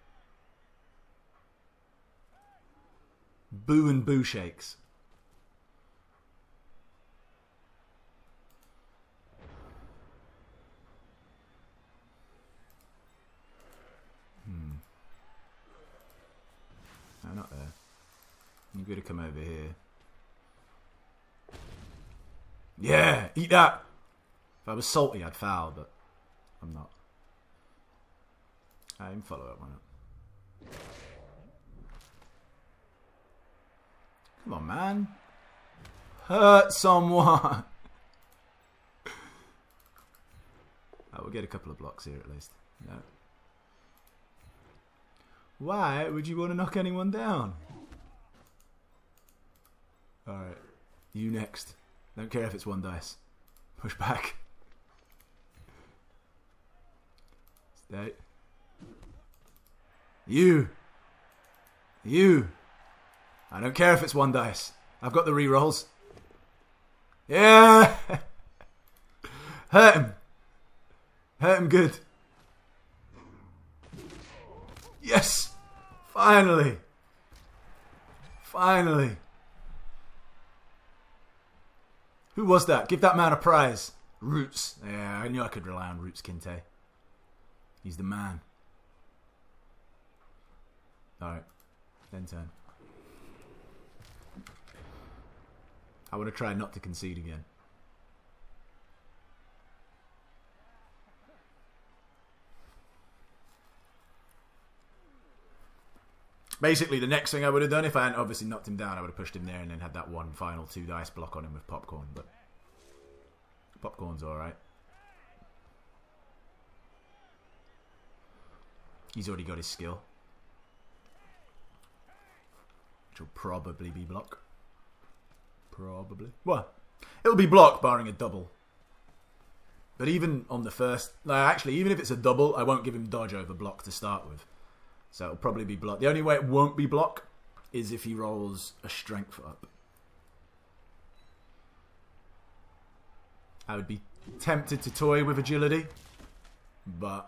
Boo and boo shakes. No, not there. You're going to come over here. Yeah, eat that. If I was salty, I'd foul, but I'm not. I can follow up on it. Come on, man. Hurt someone. Oh, we'll get a couple of blocks here at least. No. Why would you want to knock anyone down? Alright. You next. Don't care if it's 1 dice. Push back. Stay. You. I don't care if it's 1 dice. I've got the rerolls. Yeah! Hurt him. Hurt him good. Yes! Finally! Finally! Who was that? Give that man a prize. Roots. Yeah, I knew I could rely on Roots Kinte. He's the man. Alright. Then turn. I want to try not to concede again. Basically, the next thing I would have done, if I hadn't obviously knocked him down, I would have pushed him there and then had that one final 2 dice block on him with Popcorn. But Popcorn's alright. He's already got his skill. Which will probably be block. Probably. Well, it'll be block barring a double. But even on the first... actually, even if it's a double, I won't give him dodge over block to start with. So it'll probably be block. The only way it won't be block is if he rolls a strength up. I would be tempted to toy with agility, but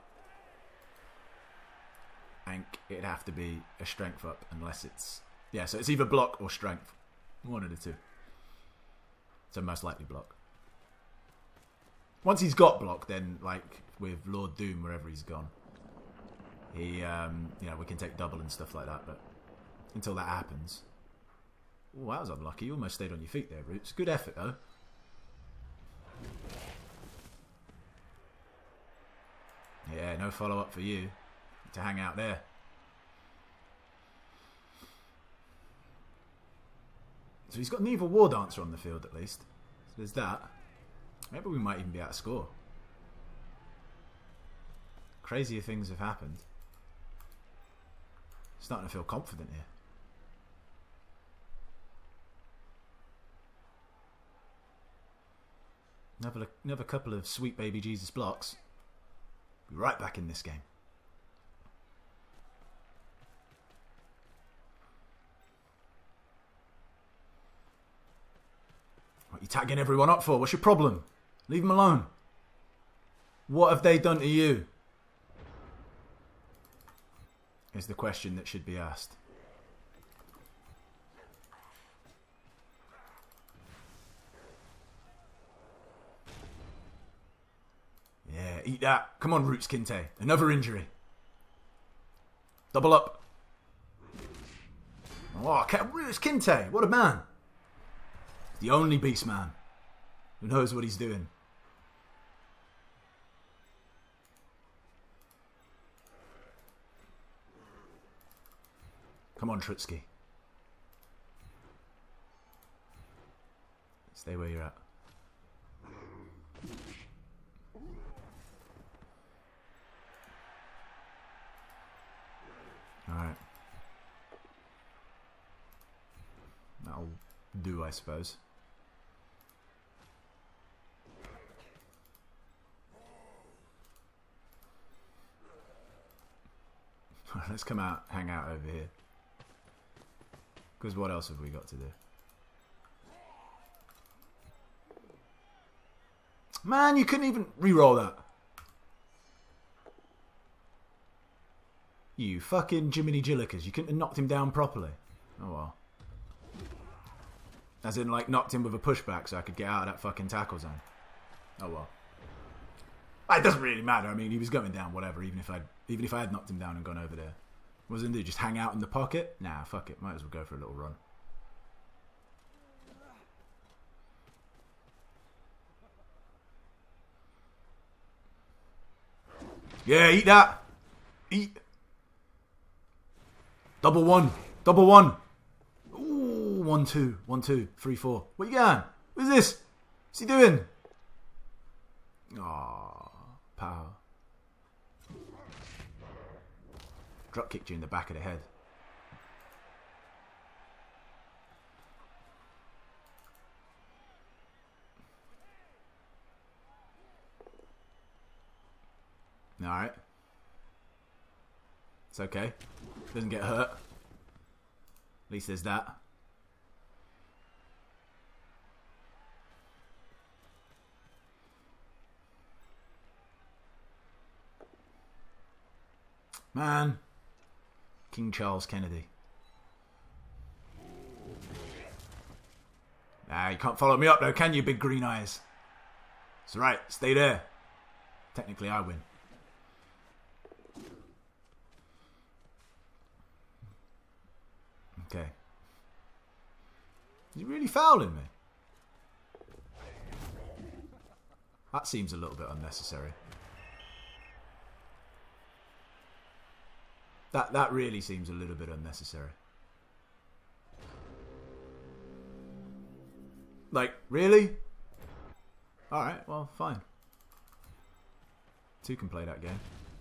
I think it'd have to be a strength up unless it's... Yeah, so it's either block or strength. One of the two. So most likely block. Once he's got block, then like with Lord Doom, wherever he's gone, he, you know, we can take double and stuff like that. But until that happens, oh, that was unlucky. You almost stayed on your feet there, Roots. Good effort though. Yeah, no follow up for you to hang out there. So he's got neither War Dancer on the field at least. So there's that. Maybe we might even be able to score. Crazier things have happened. Starting to feel confident here. Another couple of sweet baby Jesus blocks. Be right back in this game. What are you tagging everyone up for? What's your problem? Leave them alone. What have they done to you? Is the question that should be asked. Yeah, eat that. Come on, Roots Kinte. Another injury. Double up. Oh, Roots Kinte. What a man. The only beast man who knows what he's doing. Come on, Trutsky. Stay where you're at. Alright. That'll do, I suppose. Let's come out, hang out over here. Because what else have we got to do? Man, you couldn't even re-roll that. You fucking Jiminy Jillikers. You couldn't have knocked him down properly. Oh well. As in, like, knocked him with a pushback so I could get out of that fucking tackle zone. Oh well. It doesn't really matter. I mean, he was going down, whatever. Even if I had knocked him down and gone over there. What was he gonna do? Just hang out in the pocket? Nah, fuck it. Might as well go for a little run. Yeah, eat that. Eat. Double one. Double one. Ooh, 1, 2. 1, 2. 3, 4. What you going? What is this? What's he doing? Aww. Power. Drop kicked you in the back of the head. Alright. It's okay. Doesn't get hurt. At least there's that. Man. King Charles Kennedy. Nah, you can't follow me up though, can you, big green eyes? It's alright, stay there. Technically, I win. Okay. Is he really fouling me? That seems a little bit unnecessary. That really seems a little bit unnecessary. Like, really? Alright, well, fine. Two can play that game.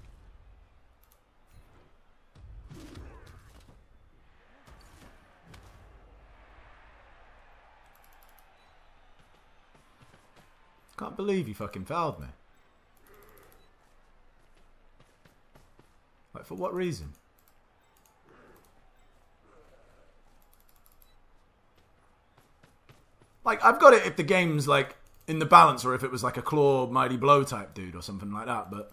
Can't believe you fucking fouled me. Like, for what reason? Like, I've got it if the game's, like, in the balance or if it was, like, a claw, mighty blow type dude or something like that, but...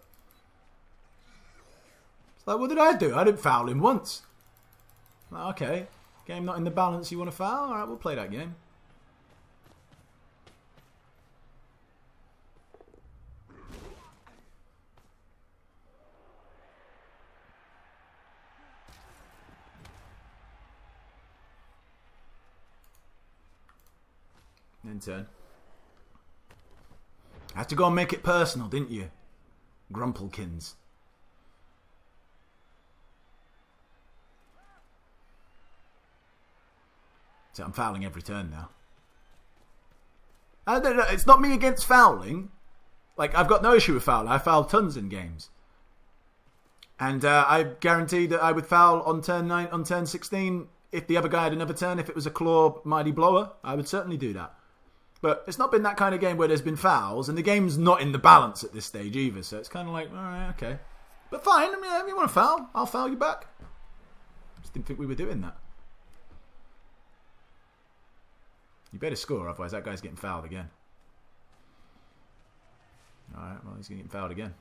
It's like, what did I do? I didn't foul him once. Like, okay, game not in the balance, you want to foul? Alright, we'll play that game. In turn. Had to go and make it personal, didn't you? Grumpelkins. So I'm fouling every turn now. It's not me against fouling. Like, I've got no issue with fouling. I foul tons in games. And I guarantee that I would foul on turn 9, on turn 16 if the other guy had another turn. If it was a claw mighty blower, I would certainly do that. But it's not been that kind of game where there's been fouls, and the game's not in the balance at this stage either, so it's kind of like, alright, okay. But fine, I mean, if you want to foul, I'll foul you back. Just didn't think we were doing that. You better score, otherwise that guy's getting fouled again. Alright, well, he's getting fouled again.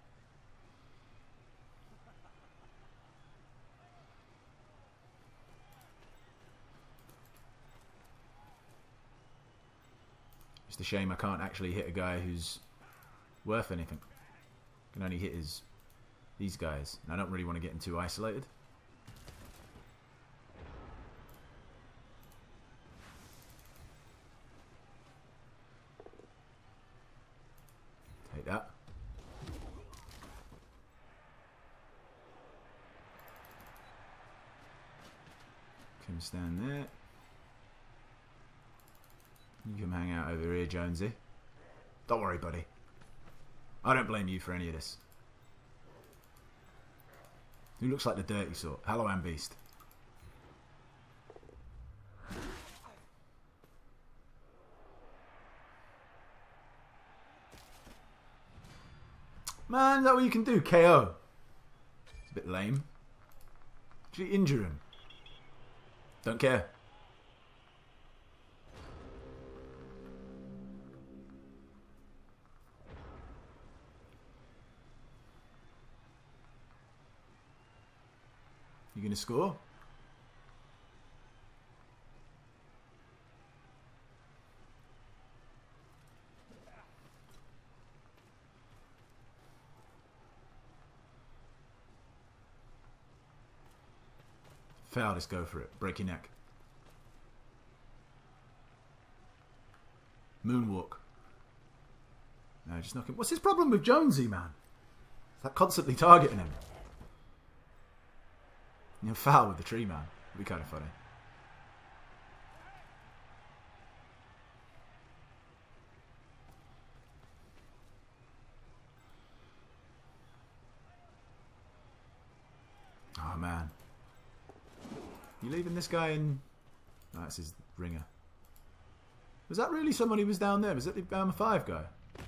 It's a shame I can't actually hit a guy who's worth anything. I can only hit these guys. And I don't really want to get him too isolated. Take that. Can stand there. You can hang out over here, Jonesy. Don't worry, buddy. I don't blame you for any of this. Who looks like the dirty sort? Hello, Beast. Man, is that what you can do? KO. It's a bit lame. Did you injure him? Don't care. You gonna score? Foul, just go for it. Break your neck. Moonwalk. No, just knock him. What's his problem with Jonesy, man? Is that constantly targeting him? You'll foul with the tree man. It'd be kind of funny. Oh man. You leaving this guy in? Oh, that's his ringer. Was that really someone who was down there? Was it the Armour 5 guy?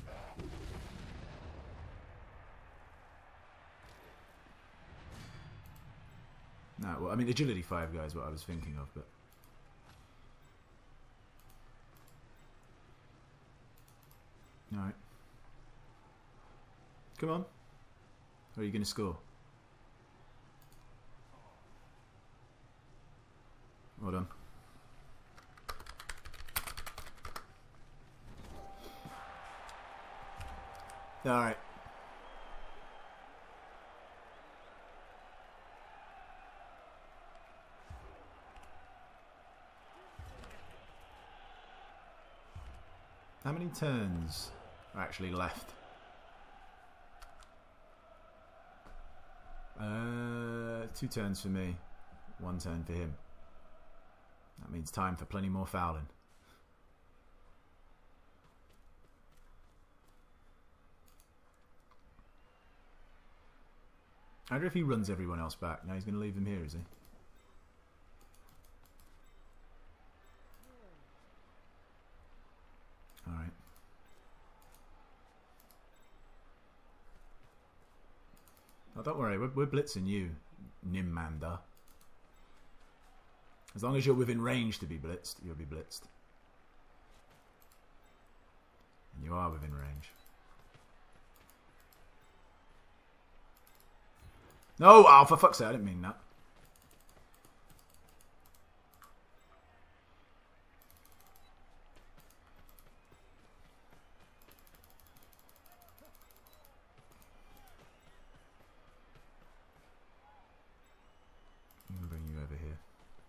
No, well, I mean, Agility 5 guy is what I was thinking of, but... Alright. Come on. Or are you going to score? Hold on. Alright. How many turns are actually left? 2 turns for me, 1 turn for him. That means time for plenty more fouling. I wonder if he runs everyone else back. Now he's going to leave them here, is he? Alright. Oh, don't worry, we're blitzing you, Nimmanda. As long as you're within range to be blitzed, you'll be blitzed. And you are within range. No! Oh, for fuck's sake, I didn't mean that. I'm gonna bring you over here.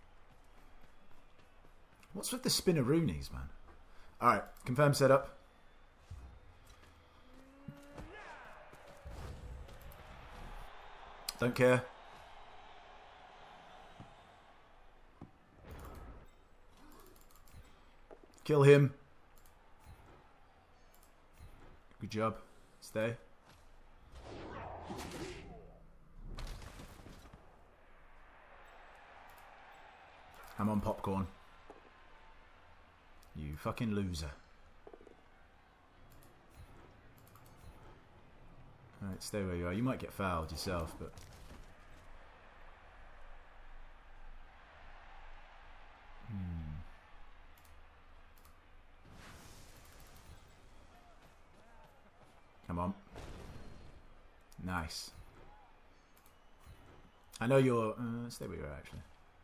What's with the spinneroonies, man? Alright, confirm setup. Don't care. Kill him. Good job. Stay. I'm on popcorn. You fucking loser. Alright, stay where you are. You might get fouled yourself, but... Come on. Nice. I know you're... stay where you are, actually.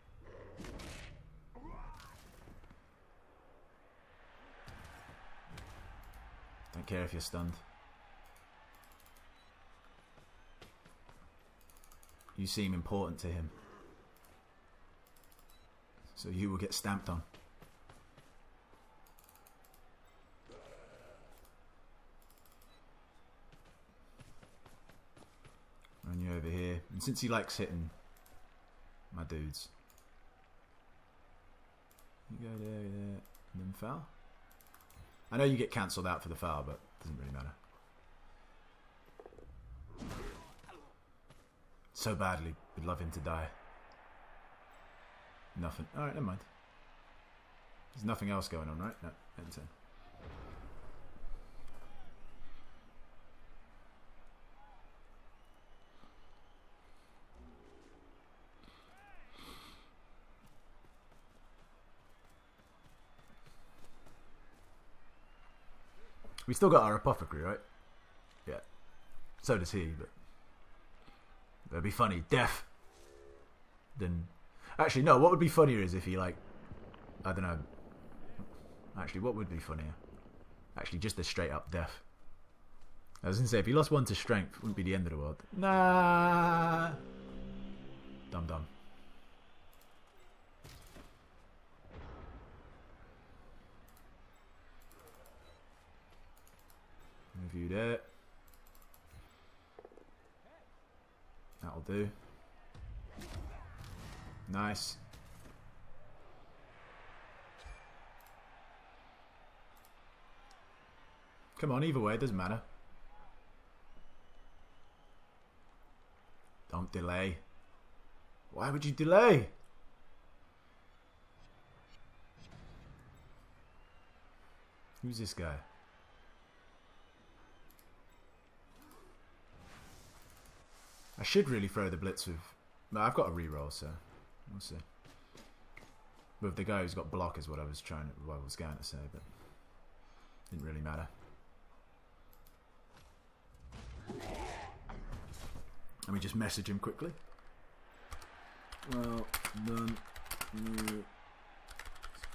Don't care if you're stunned. You seem important to him. So you will get stamped on. Run you over here. And since he likes hitting my dudes. You go there, and then foul. I know you get cancelled out for the foul, but it doesn't really matter. So badly would love him to die. Nothing. Alright, never mind. There's nothing else going on, right? No, end turn. We still got our apothecary, right? Yeah. So does he, but... That'd be funny. Death. Then... Actually, no, what would be funnier is if he, like... I don't know. Actually, what would be funnier? Actually, just a straight-up death. I was going to say, if he lost 1 to strength, it wouldn't be the end of the world. Nah. Dumb. Review there. That'll do. Nice. Come on, either way, it doesn't matter. Don't delay. Why would you delay? Who's this guy? I should really throw the blitz with... No, I've got a reroll, so we'll see. With the guy who's got block is what I was going to say, but didn't really matter. Let me just message him quickly. Well done, you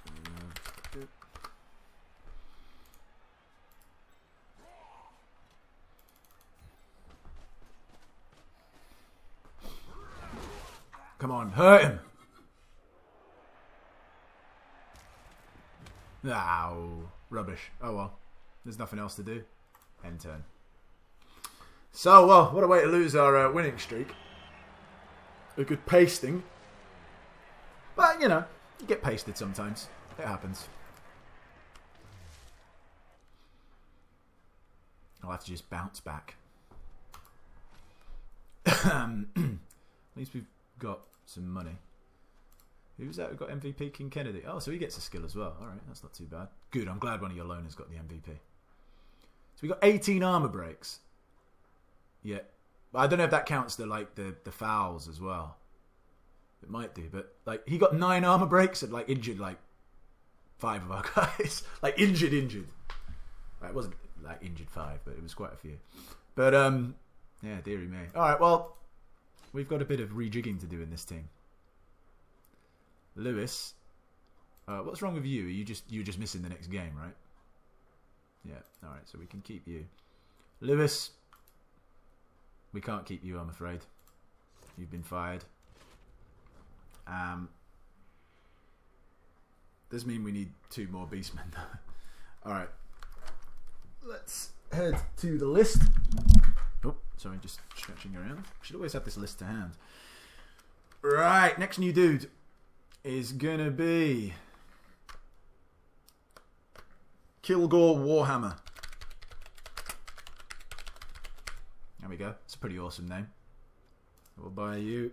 Come on, hurt him. Ow. Rubbish. Oh well. There's nothing else to do. End turn. So, well, what a way to lose our winning streak. A good pasting. But, you know, you get pasted sometimes. It happens. I'll have to just bounce back. At least we've got some money. Who's that who got MVP? King Kennedy. Oh, so he gets a skill as well. Alright, that's not too bad. Good, I'm glad one of your loners got the MVP. So we got 18 armor breaks. Yeah. But I don't know if that counts the fouls as well. It might do, but like he got 9 armor breaks and like injured like 5 of our guys. Like injured. It wasn't like injured 5, but it was quite a few. But yeah, dearie me. Alright, well, we've got a bit of rejigging to do in this team. Lewis, what's wrong with you? You're just missing the next game, right? Yeah. All right. So we can keep you, Lewis. We can't keep you, I'm afraid. You've been fired. Does mean we need 2 more beastmen. All right. Let's head to the list. Oh, sorry, just stretching around. Should always have this list to hand. Right. Next new dude is gonna be Kilgore Warhammer. There we go. It's a pretty awesome name. We'll buy you.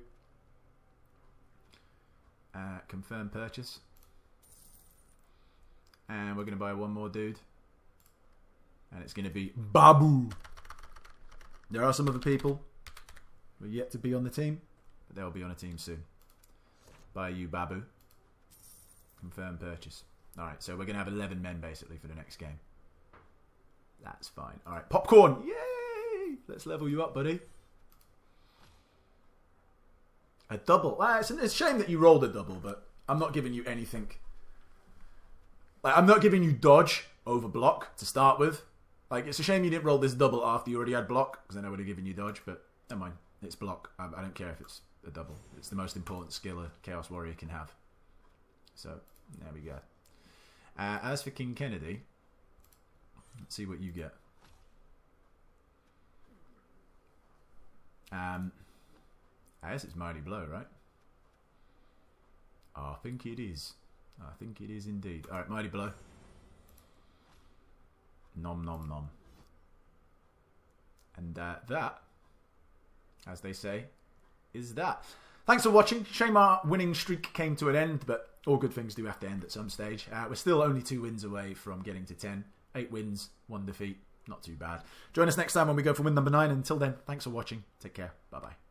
Confirm purchase. And we're gonna buy one more dude. And it's gonna be Babu. There are some other people who are yet to be on the team, but they'll be on a team soon. Buy you, Babu. Confirm purchase. Alright, so we're going to have 11 men basically for the next game. That's fine. Alright, Popcorn. Yay! Let's level you up, buddy. A double. It's a shame that you rolled a double, but I'm not giving you anything. Like, I'm not giving you dodge over block to start with. Like, it's a shame you didn't roll this double after you already had block, because then I would have given you dodge, but never mind. It's block. I don't care if it's a double. It's the most important skill a Chaos Warrior can have. So, there we go. As for King Kennedy, let's see what you get. I guess it's Mighty Blow, right? Oh, I think it is. I think it is indeed. Alright, Mighty Blow. Nom nom nom. And that, as they say, is that. Thanks for watching. Shame our winning streak came to an end, but all good things do have to end at some stage. We're still only 2 wins away from getting to 10. 8 wins, 1 defeat. Not too bad. Join us next time when we go for win number 9. Until then, thanks for watching. Take care. Bye-bye.